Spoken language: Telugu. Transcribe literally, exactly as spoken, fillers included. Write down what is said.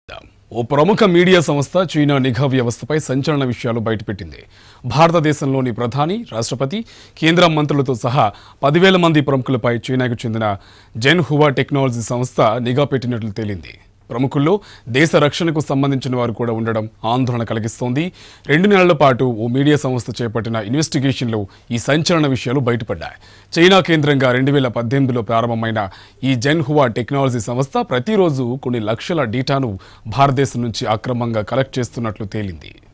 ఓ ప్రముఖ మీడియా సంస్థ చైనా నిఘా వ్యవస్థపై సంచలన విషయాలు బయటపెట్టింది. భారతదేశంలోని ప్రధాని, రాష్ట్రపతి, కేంద్ర మంత్రులతో సహా పదివేల మంది ప్రముఖులపై చైనాకు చెందిన జెన్హువా టెక్నాలజీ సంస్థ నిఘా పెట్టినట్లు తేలింది. ప్రముఖుల్లో దేశ రక్షణకు సంబంధించిన వారు కూడా ఉండడం ఆందోళన కలిగిస్తోంది. రెండు నెలల పాటు ఓ మీడియా సంస్థ చేపట్టిన ఇన్వెస్టిగేషన్లో ఈ సంచలన విషయాలు బయటపడ్డాయి. చైనా కేంద్రంగా రెండు వేల పద్దెనిమిదిలో ప్రారంభమైన ఈ జెన్హువా టెక్నాలజీ సంస్థ ప్రతిరోజు కొన్ని లక్షల డేటాను భారతదేశం నుంచి అక్రమంగా కలెక్ట్ చేస్తున్నట్లు తేలింది.